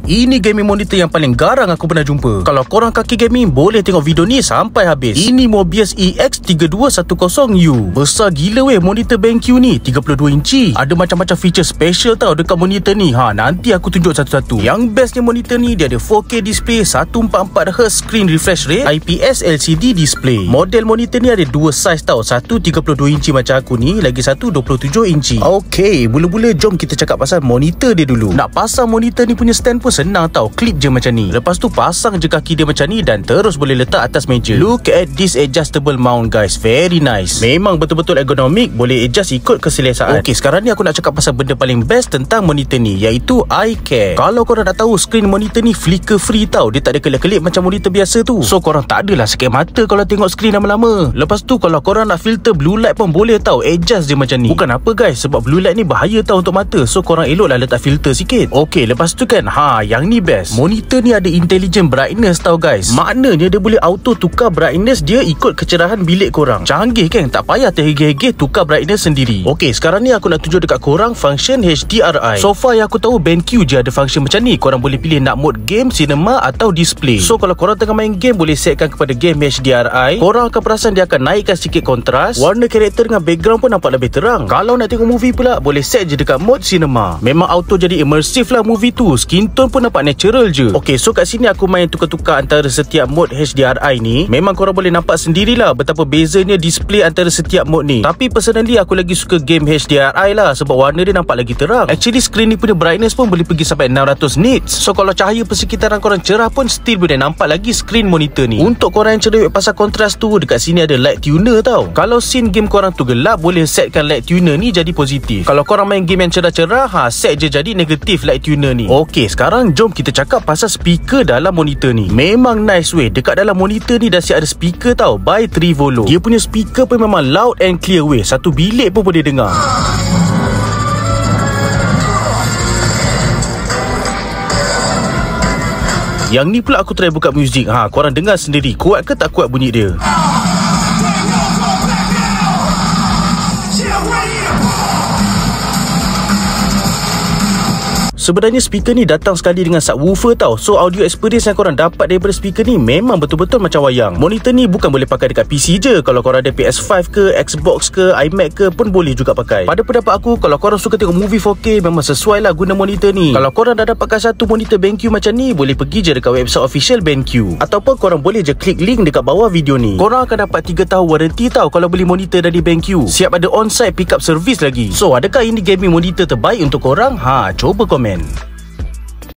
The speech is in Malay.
Ini gaming monitor yang paling garang aku pernah jumpa. Kalau korang kaki gaming, boleh tengok video ni sampai habis. Ini Mobius EX3210U. Besar gila weh monitor BenQ ni, 32 inci. Ada macam-macam feature special tau dekat monitor ni. Nanti aku tunjuk satu-satu. Yang bestnya monitor ni, dia ada 4K display, 144Hz screen refresh rate, IPS LCD display. Model monitor ni ada dua size tau. Satu 32 inci macam aku ni, lagi satu 27 inci. Okay, mula-mula jom kita cakap pasal monitor dia dulu. Nak pasang monitor ni punya stand pun senang tau. Klip je macam ni. Lepas tu pasang je kaki dia macam ni dan terus boleh letak atas meja. Look at this adjustable mount guys. Very nice. Memang betul-betul ergonomik. Boleh adjust ikut keselesaan. Okay, sekarang ni aku nak cakap pasal benda paling best tentang monitor ni, iaitu eye care. Kalau korang nak tahu, screen monitor ni flicker free tau. Dia tak ada kelip-kelip macam monitor biasa tu. So korang tak adalah sakit mata kalau tengok screen lama-lama. Lepas tu kalau korang nak filter blue light pun boleh tau. Adjust je macam ni. Bukan apa guys, sebab blue light ni bahaya tau untuk mata. So korang eloklah letak filter sikit. Okay, lepas tu kan, yang ni best. Monitor ni ada intelligent brightness tau guys. Maknanya dia boleh auto tukar brightness dia ikut kecerahan bilik korang. Canggih kan? Tak payah terhegeh-hegeh tukar brightness sendiri. Okay, sekarang ni aku nak tunjuk dekat korang function HDRI. So far yang aku tahu BenQ je ada function macam ni. Korang boleh pilih nak mode game, cinema atau display. So kalau korang tengah main game, boleh setkan kepada game HDRI. Korang akan perasan dia akan naikkan sikit kontras. Warna karakter dengan background pun nampak lebih terang. Kalau nak tengok movie pula, boleh set je dekat mode cinema. Memang auto jadi immersive lah movie tu. Skin tone pun nampak natural je. Okay, so kat sini aku main tukar-tukar antara setiap mode HDRI ni. Memang korang boleh nampak sendirilah betapa bezanya display antara setiap mode ni. Tapi personally aku lagi suka game HDRI lah, sebab warna dia nampak lagi terang. Actually screen ni punya brightness pun boleh pergi sampai 600 nits. So kalau cahaya persekitaran korang cerah pun still boleh nampak lagi screen monitor ni. Untuk korang yang cerewet pasal kontras tu, dekat sini ada light tuner tau. Kalau scene game korang tu gelap, boleh setkan light tuner ni jadi positif. Kalau korang main game yang cerah-cerah, set je jadi negatif light tuner ni. Okay, sekarang jom kita cakap pasal speaker dalam monitor ni. Memang nice weh. Dekat dalam monitor ni dah siap ada speaker tau, by Trivolo. Dia punya speaker pun memang loud and clear weh. Satu bilik pun boleh dengar. Yang ni pula aku try buka muzik. Korang dengar sendiri, kuat ke tak kuat bunyi dia? Sebenarnya speaker ni datang sekali dengan subwoofer tau. So audio experience yang korang dapat daripada speaker ni memang betul-betul macam wayang. Monitor ni bukan boleh pakai dekat PC je. Kalau korang ada PS5 ke, Xbox ke, iMac ke pun boleh juga pakai. Pada pendapat aku, kalau korang suka tengok movie 4K, memang sesuai lah guna monitor ni. Kalau korang dah dapatkan satu monitor BenQ macam ni, boleh pergi je dekat website official BenQ. Ataupun korang boleh je klik link dekat bawah video ni. Korang akan dapat 3 tahun warranty tau kalau beli monitor dari BenQ. Siap ada on-site pick up service lagi. So adakah ini gaming monitor terbaik untuk korang? Coba komen.